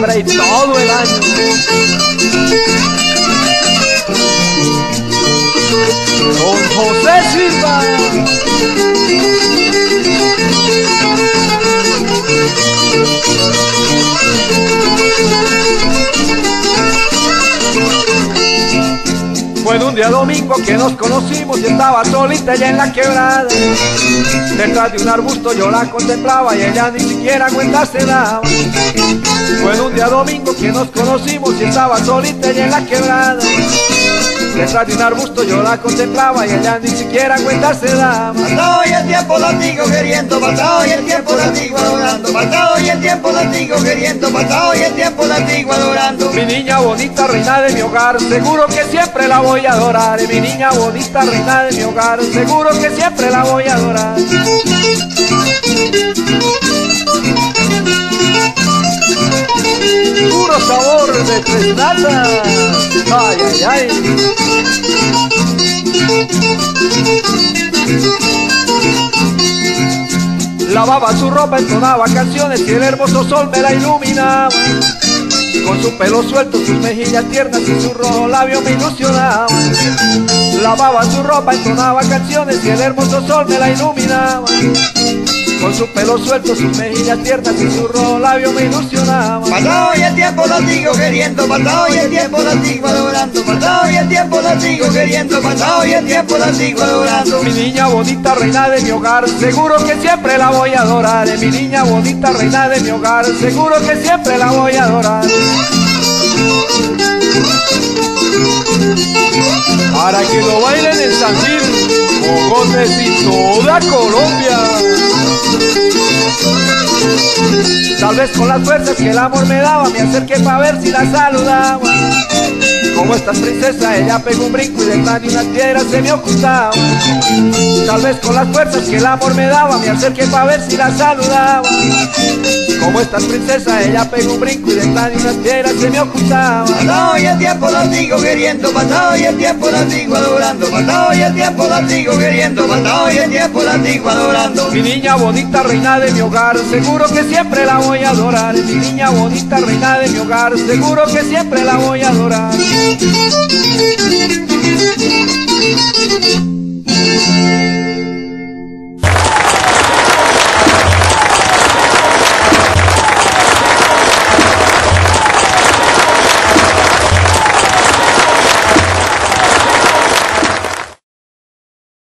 diciembre y todo el año. Don José Silva. Fue de un día domingo que nos conocimos y estaba solita ella en la quebrada. Detrás de un arbusto yo la contemplaba y ella ni siquiera cuenta se daba. Fue de un día domingo que nos conocimos y estaba solita ella en la quebrada. Detrás de un arbusto yo la contemplaba y ella ni siquiera cuenta se daba. Pasado y el tiempo la sigo queriendo, pasado y el tiempo la sigo adorando, pasado y el tiempo la sigo queriendo, pasado y el tiempo la sigo adorando. Mi niña bonita, reina de mi hogar, seguro que siempre la voy a adorar. Mi niña bonita, reina de mi hogar, seguro que siempre la voy a adorar. Puro sabor de tres natas. Ay, ay, ay. Lavaba su ropa, entonaba canciones y el hermoso sol me la iluminaba. Con su pelo suelto, sus mejillas tiernas y su rojo labio me ilusionaba. Lavaba su ropa, entonaba canciones y el hermoso sol me la iluminaba. Con su pelo suelto, sus mejillas tiernas y su rojo labio me ilusionaba. Pasado y el tiempo la sigo queriendo, pasado y el tiempo la sigo adorando, pasado y el tiempo la sigo queriendo, pasado y el tiempo la sigo adorando. Mi niña bonita, reina de mi hogar, seguro que siempre la voy a adorar. Mi niña bonita, reina de mi hogar, seguro que siempre la voy a adorar. Para que lo bailen en San Gil, Mogotes y toda Colombia. Tal vez con las fuerzas que el amor me daba me acerqué para ver si la saludaba. Como esta princesa ella pegó un brinco y detrás de unas piedras se me ocultaba. Tal vez con las fuerzas que el amor me daba me acerqué para ver si la saludaba. Como esta princesa ella pegó un brinco y detrás de unas piedras se me ocultaba. Pasado y el tiempo la sigo queriendo, pasado y el tiempo la sigo adorando, pasado y el tiempo la sigo queriendo, pasado y el tiempo la sigo adorando. Mi niña bonita, reina de mi hogar, seguro que siempre la voy a adorar. Mi niña bonita, reina de mi hogar, seguro que siempre la voy a adorar.